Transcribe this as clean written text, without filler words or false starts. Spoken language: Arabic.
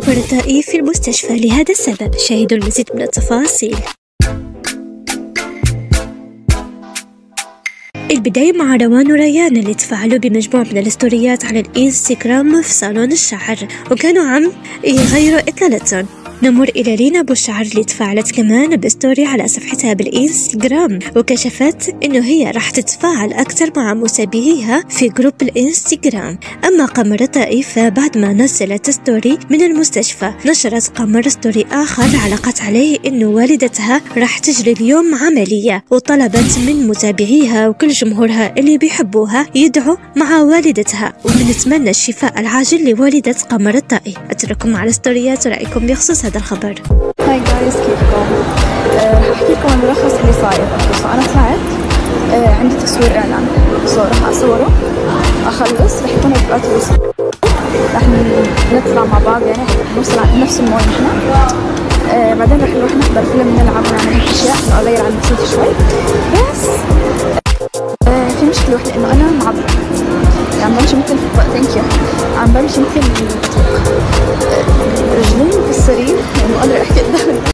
قمر الطائي في المستشفى لهذا السبب. شاهدوا المزيد من التفاصيل. البداية مع روان وريان اللي تفاعلوا بمجموعة من الستوريات على الانستغرام في صالون الشعر، وكانوا عم يغيروا إطلالتهم. نمر إلى لينا أبو الشعر اللي تفاعلت كمان بستوري على صفحتها بالإنستغرام، وكشفت إنه هي راح تتفاعل أكثر مع متابعيها في جروب الإنستغرام. أما قمر الطائي فبعد ما نزلت ستوري من المستشفى، نشرت قمر ستوري آخر علقت عليه إنه والدتها راح تجري اليوم عملية، وطلبت من متابعيها وكل جمهورها اللي بيحبوها يدعوا مع والدتها، وبنتمنى الشفاء العاجل لوالدة قمر الطائي. أترككم على ستوريات ورأيكم بخصوص هذا الخبر. هاي جايز، كيفكم؟ هحكي لكم الملخص اللي صاير. أنا طلعت عندي تصوير إعلان، راح أصوره أخلص، رح يكون بالأتوبيس، رح نطلع مع بعض، يعني نوصل على نفس المول نحن. بعدين رح نروح نحضر فيلم، نلعب ونعمل أشياء أغير عن نفسيتي شوي. بس في مشكلة واحدة، إنه أنا معضلة، عم بمشي مثل عم بمشي مثل رجلين بالسرير، يعني ما قادرة أحكي قدام